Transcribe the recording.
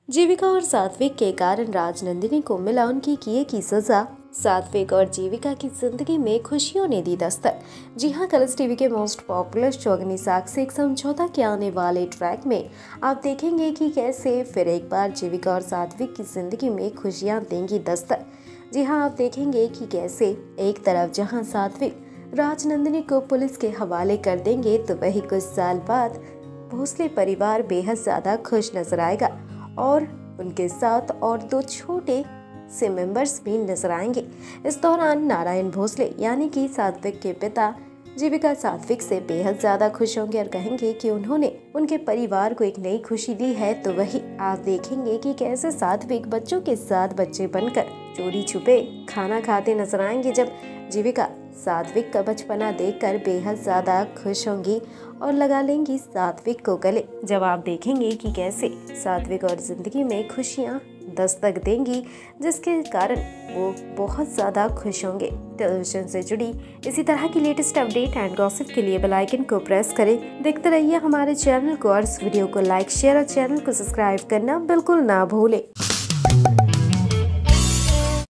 जीविका और सात्विक के कारण राजनंदिनी को मिला उनकी किए की सजा। सात्विक और जीविका की जिंदगी में खुशियों ने दी दस्तक। जी हाँ, कलर्स टीवी के मोस्ट पॉपुलर शो अग्निसाक्षी एक समझौता के आने वाले ट्रैक में आप देखेंगे कि कैसे फिर एक बार जीविका और सात्विक की जिंदगी में खुशियां देंगी दस्तक। जी हाँ, आप देखेंगे कि कैसे एक तरफ जहां सात्विक राजनंदिनी को पुलिस के हवाले कर देंगे, तो वही कुछ साल बाद भोसले परिवार बेहद ज्यादा खुश नजर आएगा और उनके साथ और दो छोटे से मेंबर्स भी नजर आएंगे। इस दौरान नारायण भोसले यानी कि सात्विक के पिता जीविका सात्विक से बेहद ज्यादा खुश होंगे और कहेंगे कि उन्होंने उनके परिवार को एक नई खुशी दी है। तो वही आप देखेंगे कि कैसे सात्विक बच्चों के साथ बच्चे बनकर चोरी छुपे खाना खाते नजर आएंगे, जब जीविका सात्विक का बचपना देखकर बेहद ज्यादा खुश होंगी और लगा लेंगी सात्विक को गले। जब आप देखेंगे कि कैसे सात्विक और जिंदगी में खुशियां दस्तक देंगी, जिसके कारण वो बहुत ज़्यादा खुश होंगे। टेलीविजन से जुड़ी इसी तरह की लेटेस्ट अपडेट एंड गॉसिप के लिए बेल आइकन को प्रेस करें। देखते रहिए हमारे चैनल को और इस वीडियो को लाइक, शेयर और चैनल को सब्सक्राइब करना बिल्कुल ना भूलें।